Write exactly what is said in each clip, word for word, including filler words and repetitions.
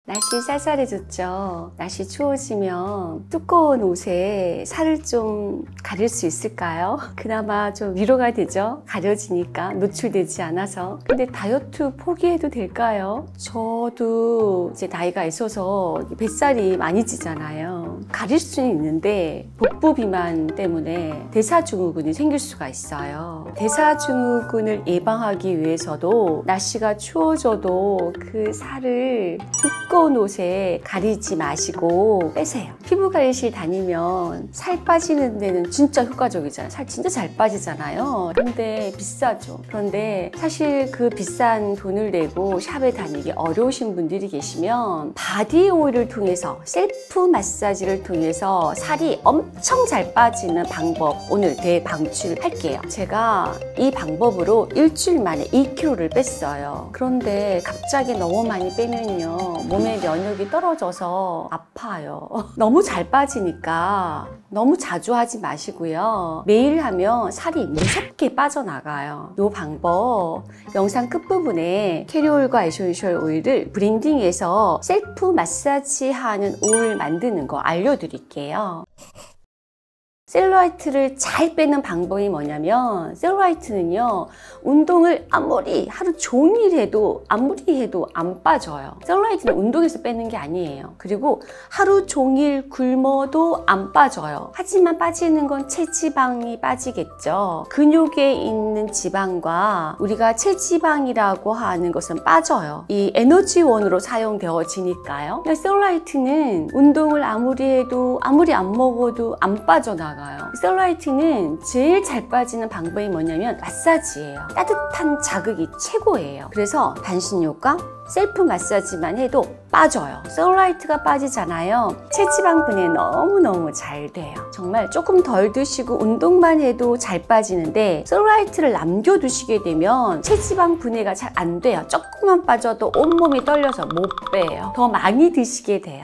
날씨 쌀쌀해졌죠. 날씨 추워지면 두꺼운 옷에 살을 좀 가릴 수 있을까요? 그나마 좀 위로가 되죠. 가려지니까 노출되지 않아서. 근데 다이어트 포기해도 될까요? 저도 이제 나이가 있어서 뱃살이 많이 찌잖아요. 가릴 수는 있는데 복부 비만 때문에 대사증후군이 생길 수가 있어요. 대사증후군을 예방하기 위해서도 날씨가 추워져도 그 살을 두꺼운 옷에 가리지 마시고 빼세요. 피부 관리실 다니면 살 빠지는 데는 진짜 효과적이잖아요. 살 진짜 잘 빠지잖아요. 근데 비싸죠. 그런데 사실 그 비싼 돈을 내고 샵에 다니기 어려우신 분들이 계시면 바디 오일을 통해서 셀프 마사지를 통해서 살이 엄청 잘 빠지는 방법 오늘 대방출할게요. 제가 이 방법으로 일주일 만에 이 킬로그램을 뺐어요. 그런데 갑자기 너무 많이 빼면요 몸의 면역이 떨어져서 아파요. 너무 잘 빠지니까 너무 자주 하지 마시고요. 매일 하면 살이 무섭게 빠져나가요. 이 방법 영상 끝부분에 캐리올과 에센셜 오일을 브랜딩해서 셀프 마사지 하는 오일 만드는 거 알려드릴게요. 셀룰라이트를 잘 빼는 방법이 뭐냐면 셀룰라이트는요 운동을 아무리 하루 종일 해도 아무리 해도 안 빠져요. 셀룰라이트는 운동에서 빼는 게 아니에요. 그리고 하루 종일 굶어도 안 빠져요. 하지만 빠지는 건 체지방이 빠지겠죠. 근육에 있는 지방과 우리가 체지방이라고 하는 것은 빠져요. 이 에너지원으로 사용되어지니까요. 셀룰라이트는 운동을 아무리 해도 아무리 안 먹어도 안 빠져나가요. 셀룰라이트는 제일 잘 빠지는 방법이 뭐냐면 마사지예요. 따뜻한 자극이 최고예요. 그래서 반신욕과 셀프 마사지만 해도 빠져요. 셀룰라이트가 빠지잖아요. 체지방 분해 너무너무 잘 돼요. 정말 조금 덜 드시고 운동만 해도 잘 빠지는데 셀룰라이트를 남겨두시게 되면 체지방 분해가 잘 안 돼요. 조금만 빠져도 온몸이 떨려서 못 빼요. 더 많이 드시게 돼요.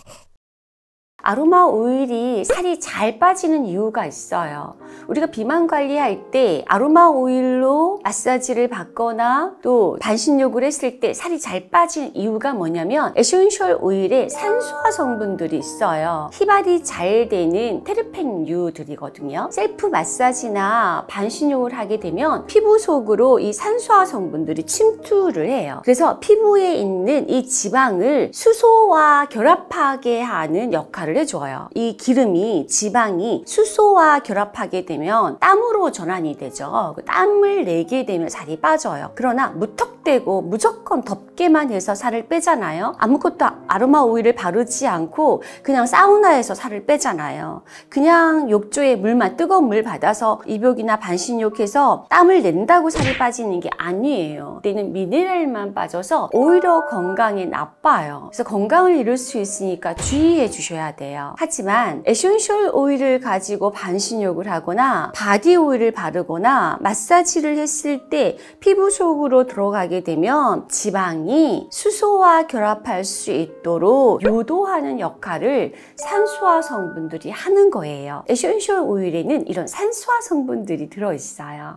아로마 오일이 살이 잘 빠지는 이유가 있어요. 우리가 비만 관리할 때 아로마 오일로 마사지를 받거나 또 반신욕을 했을 때 살이 잘 빠지는 이유가 뭐냐면 에센셜 오일에 산소화 성분들이 있어요. 휘발이 잘 되는 테르펜유들이거든요. 셀프 마사지나 반신욕을 하게 되면 피부 속으로 이 산소화 성분들이 침투를 해요. 그래서 피부에 있는 이 지방을 수소와 결합하게 하는 역할을 해줘요. 이 기름이 지방이 수소와 결합하게 되면 땀으로 전환이 되죠. 땀을 내게 되면 살이 빠져요. 그러나 무턱대고 무조건 덥게만 해서 살을 빼잖아요. 아무것도 아로마 오일을 바르지 않고 그냥 사우나에서 살을 빼잖아요. 그냥 욕조에 물만 뜨거운 물 받아서 입욕이나 반신욕해서 땀을 낸다고 살이 빠지는 게 아니에요. 그때는 미네랄만 빠져서 오히려 건강에 나빠요. 그래서 건강을 잃을 수 있으니까 주의해 주셔야 돼요. 하지만 에센셜 오일을 가지고 반신욕을 하거나 바디 오일을 바르거나 마사지를 했을 때 피부 속으로 들어가게 되면 지방이 수소와 결합할 수 있도록 유도하는 역할을 산소화 성분들이 하는 거예요. 에센셜 오일에는 이런 산소화 성분들이 들어있어요.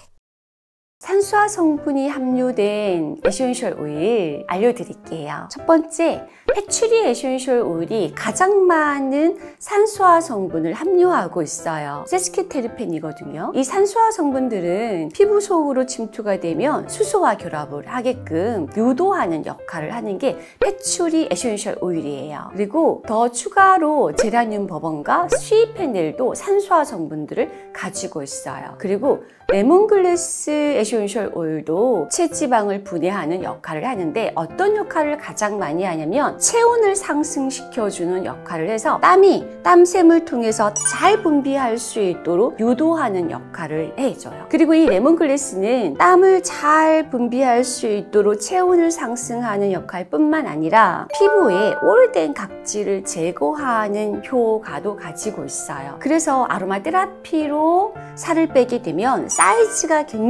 산소화 성분이 함유된 에센셜 오일 알려드릴게요. 첫 번째, 패츄리 에센셜 오일이 가장 많은 산소화 성분을 함유하고 있어요. 세스키테르펜이거든요. 이 산소화 성분들은 피부 속으로 침투가 되면 수소와 결합을 하게끔 유도하는 역할을 하는 게 패츄리 에센셜 오일이에요. 그리고 더 추가로 제라늄 버번과 스위페넬도 산소화 성분들을 가지고 있어요. 그리고 레몬글래스 에센셜 오일도 체지방을 분해하는 역할을 하는데 어떤 역할을 가장 많이 하냐면 체온을 상승시켜주는 역할을 해서 땀이 땀샘을 통해서 잘 분비할 수 있도록 유도하는 역할을 해줘요. 그리고 이 레몬글래스는 땀을 잘 분비할 수 있도록 체온을 상승하는 역할뿐만 아니라 피부에 오래된 각질을 제거하는 효과도 가지고 있어요. 그래서 아로마 테라피로 살을 빼게 되면 사이즈가 굉장히 잘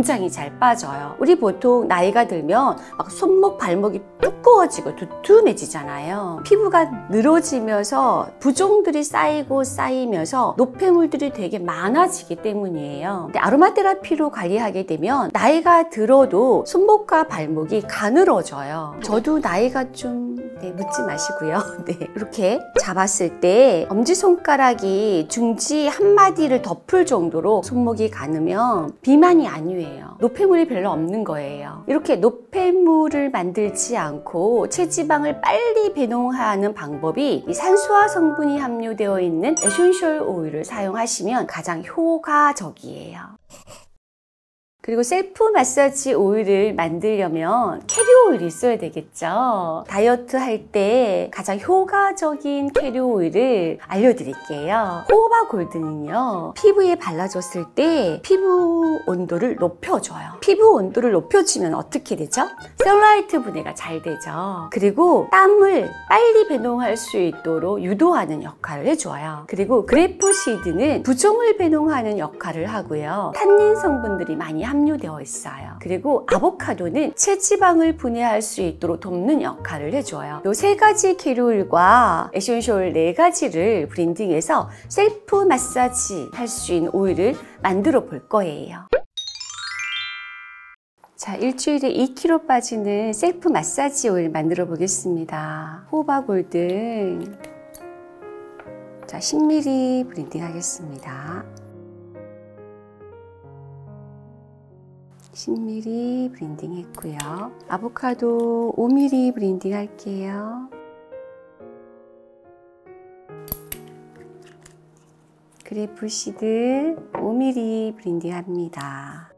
잘 빠져요. 우리 보통 나이가 들면 막 손목, 발목이 두꺼워지고 두툼해지잖아요. 피부가 늘어지면서 부종들이 쌓이고 쌓이면서 노폐물들이 되게 많아지기 때문이에요. 근데 아로마 테라피로 관리하게 되면 나이가 들어도 손목과 발목이 가늘어져요. 저도 나이가 좀 네, 묻지 마시고요. 네, 이렇게 잡았을 때 엄지손가락이 중지 한마디를 덮을 정도로 손목이 가누면 비만이 아니에요. 노폐물이 별로 없는 거예요. 이렇게 노폐물을 만들지 않고 체지방을 빨리 배농하는 방법이 이 산수화 성분이 함유되어 있는 에센셜 오일을 사용하시면 가장 효과적이에요. 그리고 셀프 마사지 오일을 만들려면 캐리어 오일이 있어야 되겠죠. 다이어트 할 때 가장 효과적인 캐리어 오일을 알려드릴게요. 호호바 골드는요, 피부에 발라줬을 때 피부 온도를 높여줘요. 피부 온도를 높여주면 어떻게 되죠? 셀룰라이트 분해가 잘 되죠. 그리고 땀을 빨리 배농할 수 있도록 유도하는 역할을 해줘요. 그리고 그래프시드는 부종을 배농하는 역할을 하고요. 탄닌 성분들이 많이 함유되어 있어요. 그리고 아보카도는 체지방을 분해할 수 있도록 돕는 역할을 해줘요. 이 세 가지 캐리오일과 에센셜 네 가지를 브랜딩해서 셀프 마사지 할 수 있는 오일을 만들어 볼 거예요. 자, 일주일에 이 킬로그램 빠지는 셀프 마사지 오일 만들어 보겠습니다. 호호바 골든, 자, 십 밀리리터 브랜딩 하겠습니다. 십 밀리리터 브랜딩 했고요. 아보카도 오 밀리리터 브랜딩 할게요. 그래프시드 오 밀리리터 브랜딩 합니다.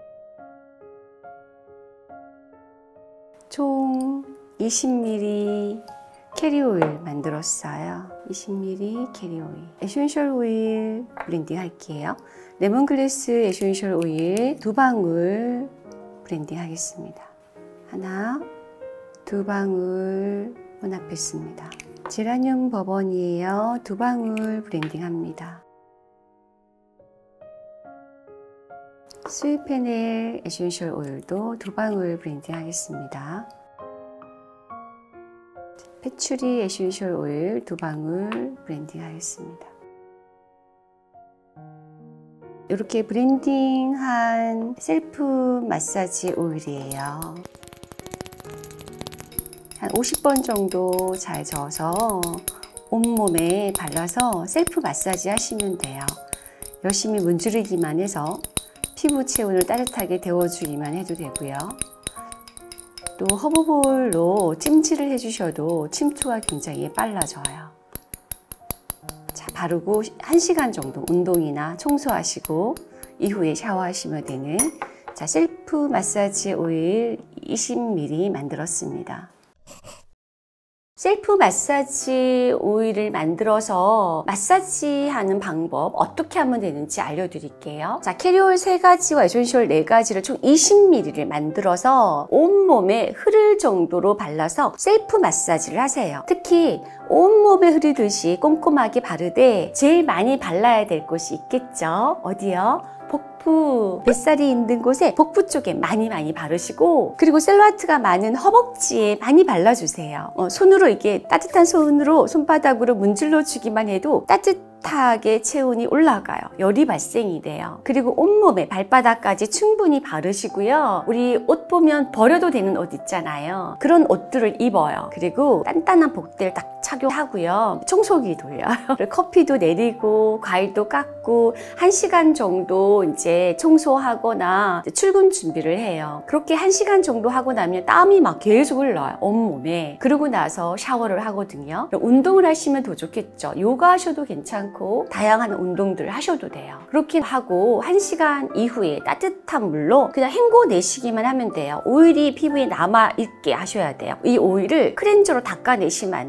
총 이십 밀리리터 캐리어 오일 만들었어요. 이십 밀리리터 캐리어 오일. 에센셜 오일 브랜딩 할게요. 레몬글래스 에센셜 오일 두 방울 브랜딩 하겠습니다. 하나, 두 방울 혼합했습니다. 제라늄 버번이에요. 두 방울 브랜딩 합니다. 스위페넬 에센셜 오일도 두 방울 브랜딩 하겠습니다. 패츄리 에센셜 오일 두 방울 브랜딩 하겠습니다. 이렇게 브랜딩한 셀프 마사지 오일이에요. 한 오십 번 정도 잘 저어서 온몸에 발라서 셀프 마사지 하시면 돼요. 열심히 문지르기만 해서 피부 체온을 따뜻하게 데워주기만 해도 되고요. 또 허브볼로 찜질을 해주셔도 침투가 굉장히 빨라져요. 자, 바르고 한 시간 정도 운동이나 청소하시고 이후에 샤워하시면 되는, 자, 셀프 마사지 오일 이십 밀리리터 만들었습니다. 셀프 마사지 오일을 만들어서 마사지 하는 방법 어떻게 하면 되는지 알려드릴게요. 자, 캐리올 세 가지와 에센셜 네 가지를 총 이십 밀리리터를 만들어서 온몸에 흐를 정도로 발라서 셀프 마사지를 하세요. 특히 온몸에 흐르듯이 꼼꼼하게 바르되 제일 많이 발라야 될 곳이 있겠죠. 어디요? 복부, 뱃살이 있는 곳에 복부 쪽에 많이 많이 바르시고, 그리고 셀룰라이트가 많은 허벅지에 많이 발라주세요. 어, 손으로 이게 따뜻한 손으로 손바닥으로 문질러 주기만 해도 따뜻하게 체온이 올라가요. 열이 발생이 돼요. 그리고 온몸에 발바닥까지 충분히 바르시고요. 우리 옷 보면 버려도 되는 옷 있잖아요. 그런 옷들을 입어요. 그리고 단단한 복대를 딱 착용하고요. 청소기 돌려요. 커피도 내리고 과일도 깎고 한 시간 정도 이제 청소하거나 이제 출근 준비를 해요. 그렇게 한 시간 정도 하고 나면 땀이 막 계속 흘러요, 온몸에. 그러고 나서 샤워를 하거든요. 운동을 하시면 더 좋겠죠. 요가 하셔도 괜찮고 다양한 운동들을 하셔도 돼요. 그렇게 하고 한 시간 이후에 따뜻한 물로 그냥 헹궈내시기만 하면 돼요. 오일이 피부에 남아있게 하셔야 돼요. 이 오일을 클렌저로 닦아내시면 안 돼요. 그냥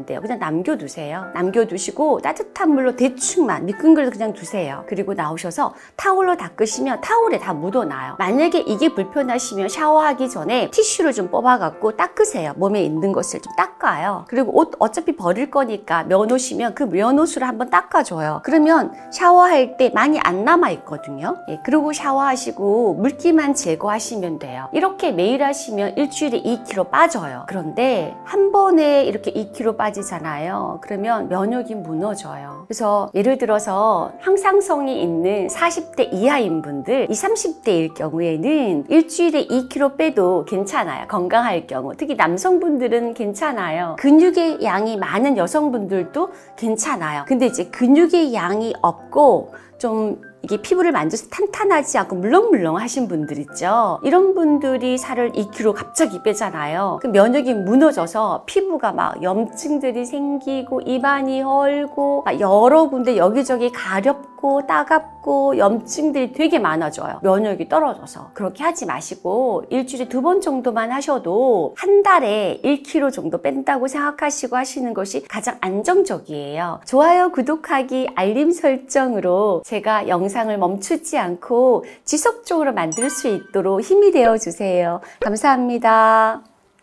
남겨두세요. 남겨두시고 따뜻한 물로 대충만 미끈거려서 그냥 두세요. 그리고 나오셔서 타올로 닦으시면 타올에 다 묻어나요. 만약에 이게 불편하시면 샤워하기 전에 티슈를 좀 뽑아갖고 닦으세요. 몸에 있는 것을 좀 닦아요. 그리고 옷 어차피 버릴 거니까 면옷이면 그 면옷으로 한번 닦아줘요. 그러면 샤워할 때 많이 안 남아있거든요. 예, 그리고 샤워하시고 물기만 제거하시면 돼요. 이렇게 매일 하시면 일주일에 이 킬로그램 빠져요. 그런데 한 번에 이렇게 이 킬로그램 빠지잖아요. 그러면 면역이 무너져요. 그래서 예를 들어서 항상성이 있는 사십 대 이하인 분들, 이십, 삼십 대일 경우에는 일주일에 이 킬로그램 빼도 괜찮아요. 건강할 경우. 특히 남성분들은 괜찮아요. 근육의 양이 많은 여성분들도 괜찮아요. 근데 이제 근육의 양이 없고 좀 이게 피부를 만져서 탄탄하지 않고 물렁물렁 하신 분들 있죠. 이런 분들이 살을 이 킬로그램 갑자기 빼잖아요. 그 면역이 무너져서 피부가 막 염증들이 생기고 입안이 헐고 막 여러 군데 여기저기 가렵고 따갑고 염증들이 되게 많아져요. 면역이 떨어져서. 그렇게 하지 마시고 일주일에 두 번 정도만 하셔도 한 달에 일 킬로그램 정도 뺀다고 생각하시고 하시는 것이 가장 안정적이에요. 좋아요, 구독하기, 알림 설정으로 제가 영상 영상을 멈추지 않고 지속적으로 만들 수 있도록 힘이 되어 주세요. 감사합니다.